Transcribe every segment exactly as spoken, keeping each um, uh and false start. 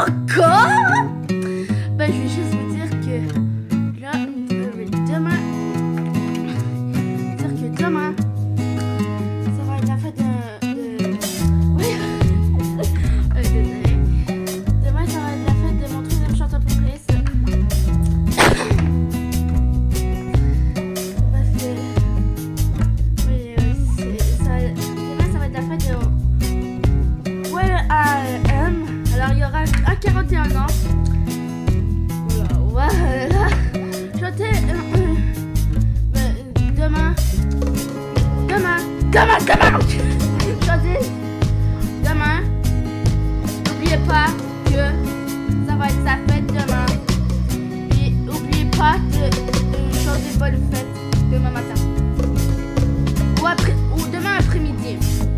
encore. Ben, je vais juste vous dire que là, euh, demain, dire que demain, ça va être la fête de, de... oui, euh, désolé. Demain, ça va être la fête de mon troisième chanteur préféré. Parce que, oui, euh, c'est, ça, demain, ça va être la fête de Will I Am. Alors, il y aura un quarante et un ans. Voilà, chanter euh, euh, demain, demain, demain, demain, chanter demain. N'oubliez pas que ça va être sa fête demain. Et n'oubliez pas de, de chanter bonne fête demain matin ou après ou demain après-midi.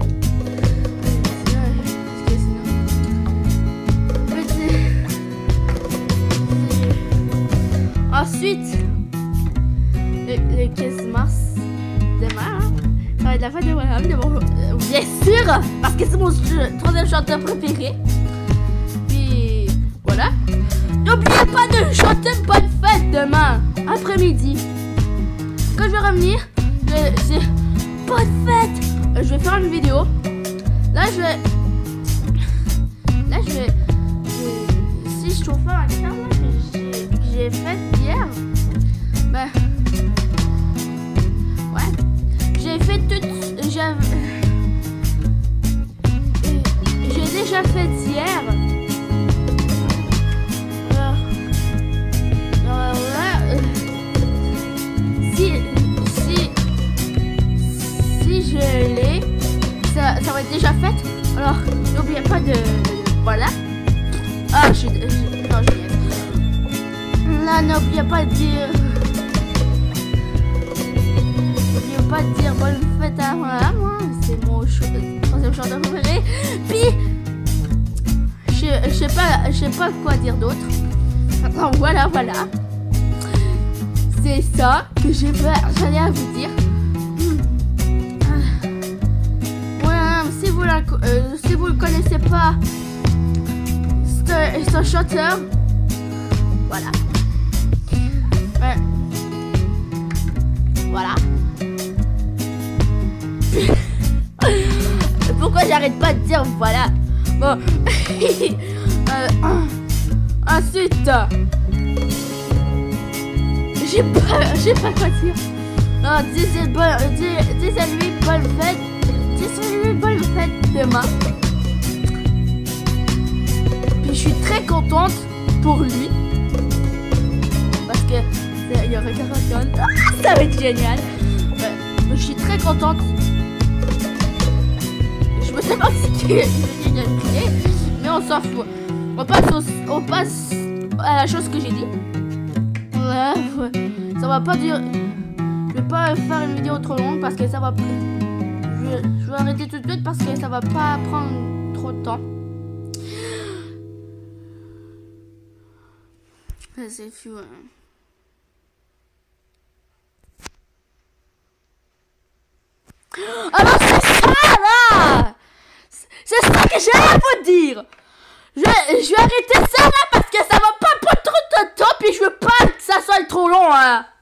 Ensuite, le, le quinze mars, demain, hein, ça va être la fête de William, de mon, euh, bien sûr, parce que c'est mon troisième chanteur préféré. Puis, voilà. N'oubliez pas de chanter bonne fête demain, après-midi. Quand je vais revenir, je, je, bonne fête. Euh, je vais faire une vidéo. Là, je vais... Là, je vais... Je, si je trouve pas ma carte, j'ai fait hier, ben ouais, j'ai fait tout, j'ai j'ai déjà fait hier. Alors, alors là, euh, si si si je l'ai, ça, ça va être déjà fait. Alors n'oubliez pas de, de voilà. Ah, je, je non, je là, n'oubliez pas de dire. N'oubliez pas de dire bonne fête à voilà, moi. C'est mon troisième chanteur préféré. Puis, je sais pas, je sais pas quoi dire d'autre. Donc voilà, voilà. C'est ça que j'ai j'allais à vous dire. Voilà, si vous la, euh, si vous le connaissez pas, c'est un chanteur. Voilà. Ouais. Voilà. Pourquoi j'arrête pas de dire voilà. Bon. euh, ensuite, j'ai pas, j'ai pas quoi dire. Alors, disez bon, disez-lui bonne fête, disez-lui bonne fête demain. Puis je suis très contente pour lui. Parce que il y aura quarante tonnes. Ah, ça va être génial. Ouais. Je suis très contente. Je me sais pas ce qu'il y a, mais on s'en fout. On passe, au, on passe à la chose que j'ai dit. Ouais, ça va pas durer. Je vais pas faire une vidéo trop longue parce que ça va. Je, je vais arrêter tout de suite parce que ça va pas prendre trop de temps. C'est fou. Hein. Alors c'est ça là. C'est ça que j'ai à vous dire. Je, je vais arrêter ça là parce que ça va pas prendre trop de temps puis je veux pas que ça soit trop long. Hein.